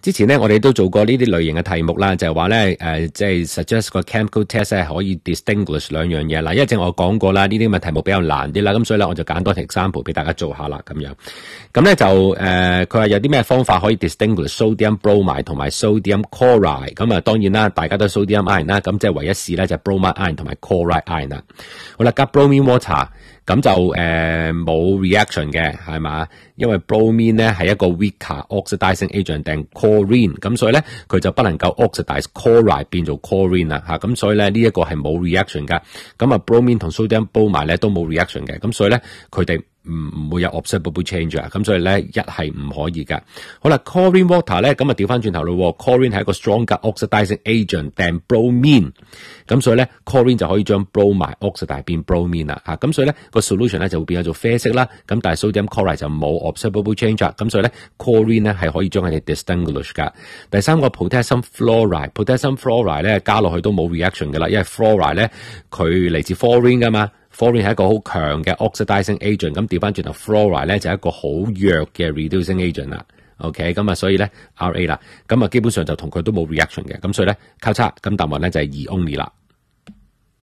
之前咧，我哋都做過呢啲類型嘅題目啦，就係話咧，即係 suggest 個 chemical test 咧可以 distinguish 兩樣嘢啦。因為正我講過啦，呢啲咁嘅題目比較難啲啦，咁所以咧我就揀多條 example 俾大家做下啦，咁樣。咁咧就佢話有啲咩方法可以 distinguish sodium bromide 同埋 sodium chloride。咁啊，當然啦，大家都 sodium ion 啦，咁即係唯一試咧就係 bromide ion 同埋 chloride ion 啦。好啦，加 bromine water。咁就冇 reaction 嘅，係嘛？因為 bromine 咧係一個 weaker oxidizing agent 定 chlorine， 咁所以咧佢就不能夠 oxidize chloride 變做 chlorine 啦，咁所以咧呢一個係冇 reaction 噶。咁啊 bromine 同 sodium bromide 咧都冇 reaction 嘅，咁所以咧佢哋唔會有 observable change 啊，咁所以咧一係唔可以噶。好啦 ，chlorine water 咧咁啊調翻轉頭咯 ，chlorine 係一個 stronger oxidizing agent than bromine， 咁所以咧 chlorine 就可以將 bromide oxidize 變 bromine 啦，咁所以咧個 solution 咧就會變咗做啡色啦，咁但係 sodium chloride 就冇 observable change 啦，咁所以咧 chlorine 咧係可以將佢哋 distinguish 噶。第三個 potassium fluoride 咧加落去都冇 reaction 噶啦，因為 fluoride 咧佢嚟自 fluorine 噶嘛。Fluorine 係一個好強嘅 oxidizing agent， 咁調翻轉頭 fluoride 咧就係一個好弱嘅 reducing agent 啦。OK， 咁啊所以咧 RA 啦，咁啊基本上就同佢都冇 reaction 嘅，咁所以咧交叉，咁答案咧就係2 only 啦。